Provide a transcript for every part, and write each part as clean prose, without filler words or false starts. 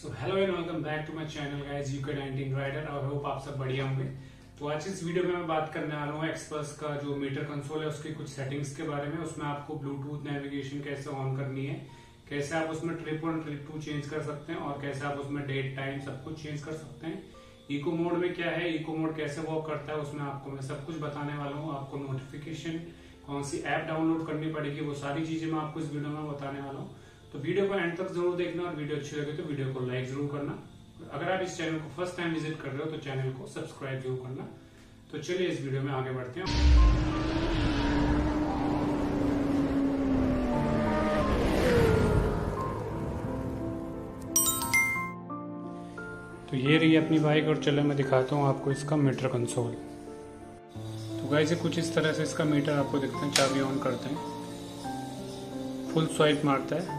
So hello and welcome back to my channel guys UK 19 rider और hope आप सब बढ़िया होंगे। तो आज इस वीडियो में मैं बात करने वाला हूँ एक्सपल्स का जो मीटर कंसोल है उसकी कुछ सेटिंग्स के बारे में। उसमें आपको ब्लूटूथ नेविगेशन कैसे ऑन करनी है, कैसे आप उसमें ट्रिप 1 ट्रिप 2 चेंज कर सकते हैं और कैसे आप उसमें डेट टाइम सब कुछ चेंज कर सकते हैं। इको मोड में क्या है, इको मोड कैसे वर्क करता है, उसमें आपको मैं सब कुछ बताने वाला हूँ। आपको नोटिफिकेशन कौन सी ऐप डाउनलोड करनी पड़ेगी, वो सारी चीजें मैं आपको इस वीडियो में बताने वाला हूँ। तो वीडियो को एंड तक जरूर देखना और वीडियो अच्छी लगे तो वीडियो को लाइक जरूर करना। अगर आप इस चैनल को फर्स्ट टाइम विजिट कर रहे हो तो चैनल को सब्सक्राइब जरूर करना। तो चलिए इस वीडियो में आगे बढ़ते हैं। तो ये रही अपनी बाइक और चलो मैं दिखाता हूँ आपको इसका मीटर कंसोल। तो गाइस ये कुछ इस तरह से इसका मीटर आपको दिखता है। चाबी ऑन करते हैं, फुल स्वाइप मारता है।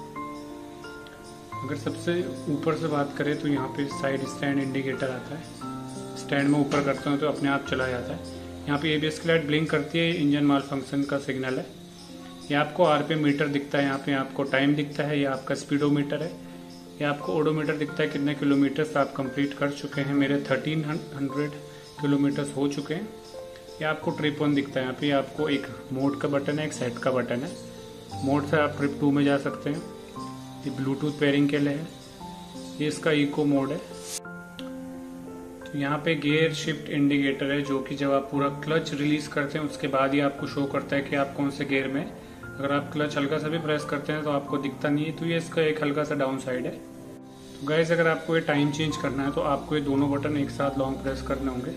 अगर सबसे ऊपर से बात करें तो यहाँ पे साइड स्टैंड इंडिकेटर आता है। स्टैंड में ऊपर करते हो तो अपने आप चला जाता है। यहाँ पे एबीएस की लाइट ब्लिंक करती है, इंजन माल फंक्शन का सिग्नल है। ये आपको आरपीएम मीटर दिखता है, यहाँ पे आपको टाइम दिखता है, ये आपका स्पीडोमीटर है। ये आपको ओडोमीटर दिखता है कितने किलोमीटर आप कंप्लीट कर चुके हैं। मेरे 1300 किलोमीटर हो चुके हैं। ये आपको ट्रिप 1 दिखता है। यहाँ पे आपको एक मोड का बटन है, एक सेट का बटन है। मोड से आप ट्रिप 2 में जा सकते हैं। ये ब्लूटूथ पेयरिंग के लिए है। ये इसका इको मोड है। तो यहाँ पे गियर शिफ्ट इंडिकेटर है जो कि जब आप पूरा क्लच रिलीज करते हैं उसके बाद ही आपको शो करता है कि आप कौन से गियर में। अगर आप क्लच हल्का सा भी प्रेस करते हैं तो आपको दिखता नहीं है। तो ये इसका एक हल्का सा डाउन साइड है। तो गाइस अगर आपको ये टाइम चेंज करना है तो आपको ये दोनों बटन एक साथ लॉन्ग प्रेस करने होंगे।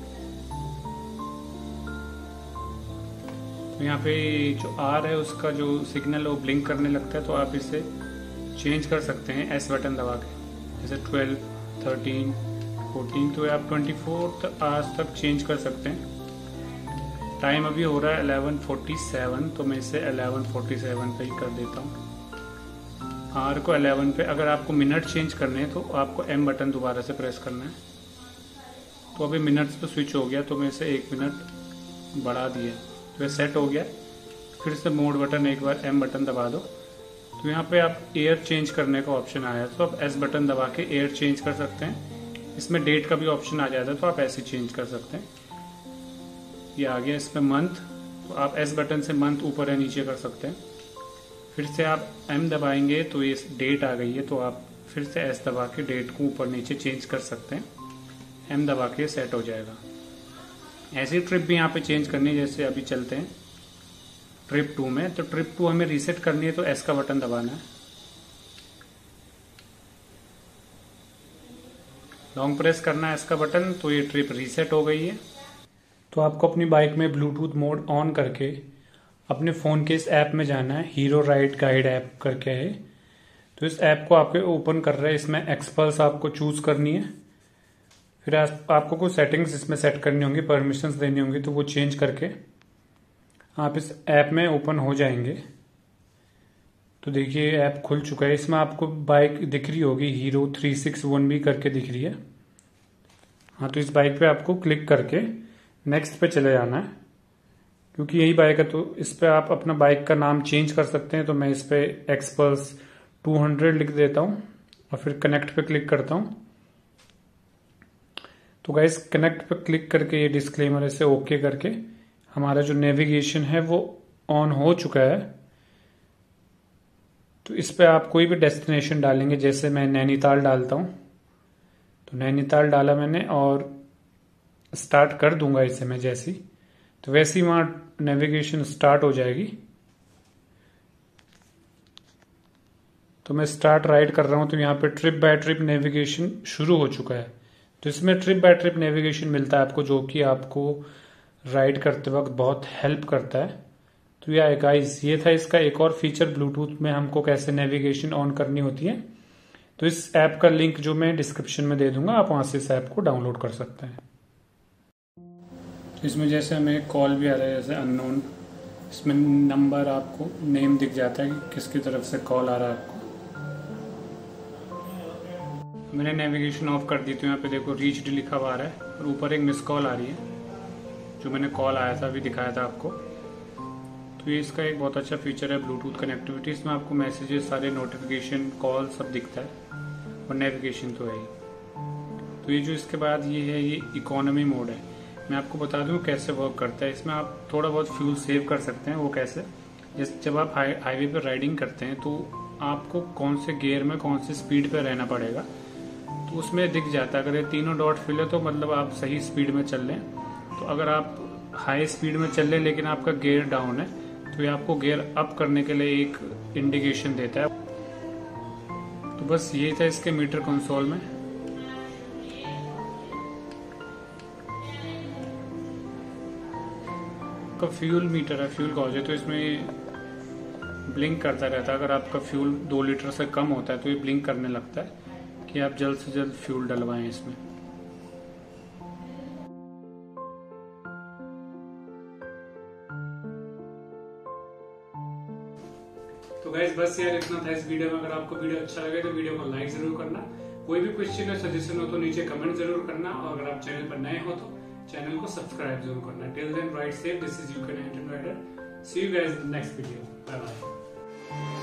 तो यहाँ पे जो आर है उसका जो सिग्नल है वो ब्लिंक करने लगता है। तो आप इसे चेंज कर सकते हैं एस बटन दबा के, जैसे 12, 13, 14। तो आप 24 आवर्स तक चेंज कर सकते हैं। टाइम अभी हो रहा है 11:47, तो मैं इसे 11:47 पे ही कर देता हूँ। आर को 11 पे। अगर आपको मिनट चेंज करने हैं तो आपको एम बटन दोबारा से प्रेस करना है। तो अभी मिनट्स पे स्विच हो गया तो मैं इसे 1 मिनट बढ़ा दिया, तो सेट हो गया। फिर से मोड बटन एक बार एम बटन दबा दो। तो यहाँ पे आप एयर चेंज करने का ऑप्शन आया तो आप एस बटन दबा के एयर चेंज कर सकते हैं। इसमें डेट का भी ऑप्शन आ जाता है तो आप ऐसे चेंज कर सकते हैं। ये आ गया इसमें मंथ, तो आप एस बटन से मंथ ऊपर या नीचे कर सकते हैं। फिर से आप एम दबाएंगे तो ये डेट आ गई है, तो आप फिर से एस दबा के डेट को ऊपर नीचे चेंज कर सकते हैं। एम दबा के सेट हो जाएगा। ऐसी ट्रिप भी यहाँ पे चेंज करनी है, जैसे अभी चलते हैं ट्रिप 2 में। तो ट्रिप 2 हमें रीसेट करनी है तो एस का बटन दबाना है। लॉन्ग प्रेस करना है एस का बटन, तो ये ट्रिप रीसेट हो गई है। तो आपको अपनी बाइक में ब्लूटूथ मोड ऑन करके अपने फ़ोन के इस ऐप में जाना है। हीरो राइड गाइड ऐप करके है। तो इस ऐप को आपको ओपन कर रहे हैं। इसमें एक्सपल्स आपको चूज करनी है। फिर आपको कुछ सेटिंग्स इसमें सेट करनी होंगी, परमिशंस देनी होंगी, तो वो चेंज करके आप इस ऐप में ओपन हो जाएंगे। तो देखिए ऐप खुल चुका है। इसमें आपको बाइक दिख रही होगी, हीरो 361B करके दिख रही है। हाँ, तो इस बाइक पे आपको क्लिक करके नेक्स्ट पे चले जाना है, क्योंकि यही बाइक है। तो इस पे आप अपना बाइक का नाम चेंज कर सकते हैं। तो मैं इस पे एक्सपल्स 200 लिख देता हूँ और फिर कनेक्ट पे क्लिक करता हूँ। तो गाइस कनेक्ट पे क्लिक करके ये डिस्क्लेमर इसे ओके करके हमारा जो नेविगेशन है वो ऑन हो चुका है। तो इस पे आप कोई भी डेस्टिनेशन डालेंगे, जैसे मैं नैनीताल डालता हूँ। तो नैनीताल डाला मैंने और स्टार्ट कर दूंगा इसे मैं जैसी, तो वैसे ही वहां नेविगेशन स्टार्ट हो जाएगी। तो मैं स्टार्ट राइड कर रहा हूं तो यहाँ पे ट्रिप बाय ट्रिप नेविगेशन शुरू हो चुका है। तो इसमें ट्रिप बाय ट्रिप नेविगेशन मिलता है आपको, जो कि आपको राइड करते वक्त बहुत हेल्प करता है। तो या गाइस ये था इसका एक और फीचर, ब्लूटूथ में हमको कैसे नेविगेशन ऑन करनी होती है। तो इस ऐप का लिंक जो मैं डिस्क्रिप्शन में दे दूंगा, आप वहां से इस ऐप को डाउनलोड कर सकते हैं। तो इसमें जैसे हमें कॉल भी आ रहा है, जैसे अननोन। इसमें नंबर आपको नेम दिख जाता है कि किसकी तरफ से कॉल आ रहा है आपको। मैंने नेविगेशन ऑफ कर दी, तो यहाँ पे देखो रीच्ड लिखा हुआ आ रहा है और ऊपर एक मिस कॉल आ रही है, जो मैंने कॉल आया था अभी दिखाया था आपको। तो ये इसका एक बहुत अच्छा फीचर है ब्लूटूथ कनेक्टिविटी। इसमें आपको मैसेजेस, सारे नोटिफिकेशन, कॉल सब दिखता है। और नेविगेशन तो है ही। तो ये जो इसके बाद ये है, ये इकोनॉमी मोड है। मैं आपको बता दूं कैसे वर्क करता है। इसमें आप थोड़ा बहुत फ्यूल सेव कर सकते हैं। वो कैसे, जैसे जब आप हाईवे पे राइडिंग करते हैं तो आपको कौन से गियर में कौन सी स्पीड पे रहना पड़ेगा, तो उसमें दिख जाता है। अगर ये तीनों डॉट फिल है तो मतलब आप सही स्पीड में चल लें। तो अगर आप हाई स्पीड में चल लें लेकिन आपका गियर डाउन है तो ये आपको गियर अप करने के लिए एक इंडिकेशन देता है। तो बस यही था इसके मीटर कंसोल में। आपका फ्यूल मीटर है, फ्यूल गॉज है, तो इसमें ब्लिंक करता रहता है। अगर आपका फ्यूल 2 लीटर से कम होता है तो ये ब्लिंक करने लगता है कि आप जल्द से जल्द फ्यूल डलवाएं इसमें। तो गाइस बस यार इतना था इस वीडियो में। अगर आपको वीडियो अच्छा लगे तो वीडियो को लाइक जरूर करना। कोई भी क्वेश्चन या सजेशन हो तो नीचे कमेंट जरूर करना। और अगर आप चैनल पर नए हो तो चैनल को सब्सक्राइब जरूर करना। Till then ride safe, this is UK rider. See you guys in the next video. Bye bye.